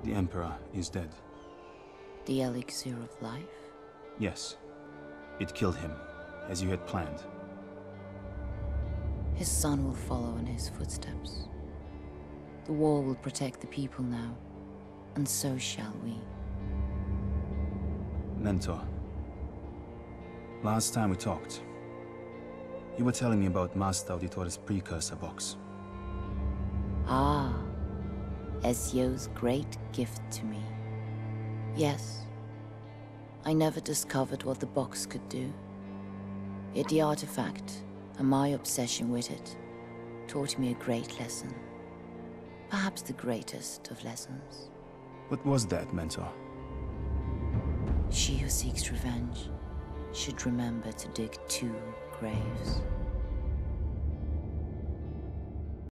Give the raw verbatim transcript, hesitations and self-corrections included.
The Emperor is dead. The elixir of life? Yes. It killed him, as you had planned. His son will follow in his footsteps. The wall will protect the people now, and so shall we. Mentor. Last time we talked, you were telling me about Master Auditore's precursor box. Ah, Ezio's great gift to me. Yes, I never discovered what the box could do. Yet the artifact, and my obsession with it, taught me a great lesson. Perhaps the greatest of lessons. What was that, Mentor? She who seeks revenge should remember to dig two graves.